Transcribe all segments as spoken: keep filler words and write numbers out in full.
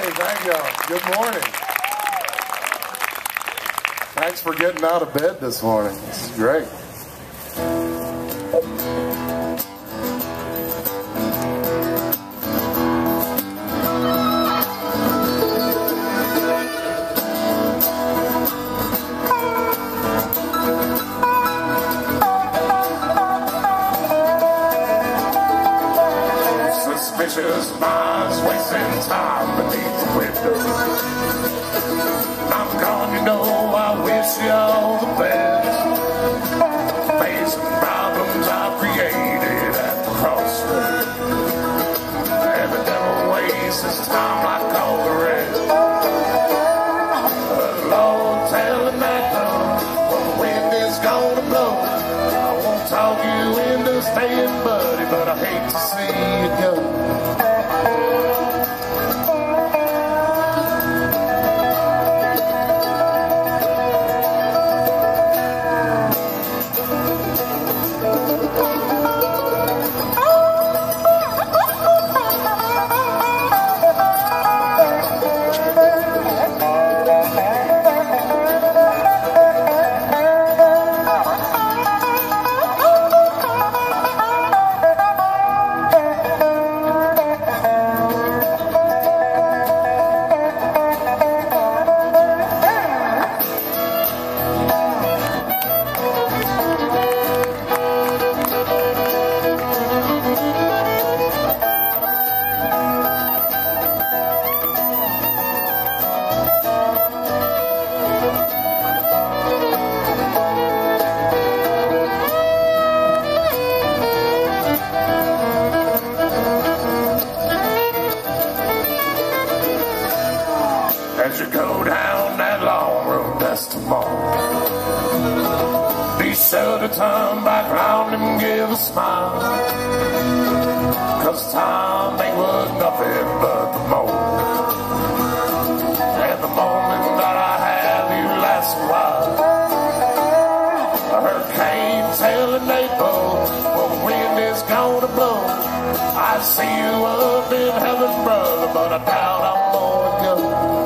Hey, thank y'all. Good morning. Thanks for getting out of bed this morning. This is great. Suspicious minds wasting time beneath the window. I'm gone, you know, I wish you all the best. Facing problems I've created at the crossroad. And the devil wastes his time like all the rest. The Lord telling that though, when the wind is gonna blow, I won't talk you into staying, buddy, but I hate to see you go. As you go down that long road, that's tomorrow. Be sure to turn back round and give a smile. Cause time ain't worth nothing but the moment. And the moment that I have you lasts a while. A hurricane telling April, well, the wind is gonna blow. I see you up in heaven, brother, but I doubt I'm gonna go.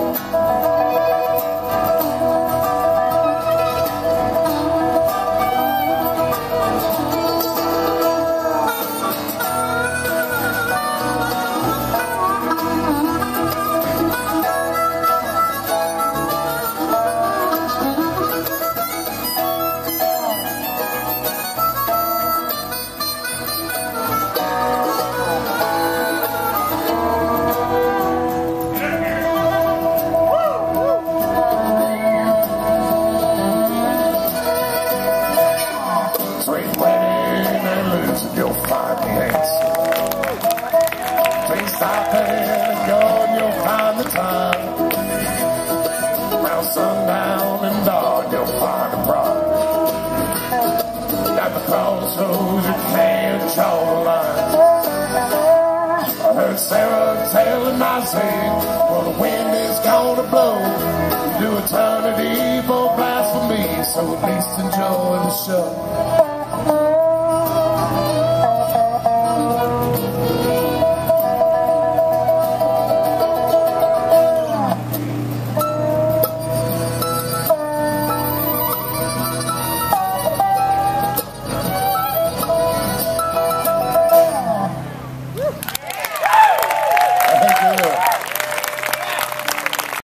You'll find the answer. Please stop and go and you'll find the time. Around sundown and dawn you'll find a problem. At the crossroads you can't draw the line. I heard Sarah telling Isaiah, well, the wind is gonna blow to eternity for blasphemy, so at least enjoy the show.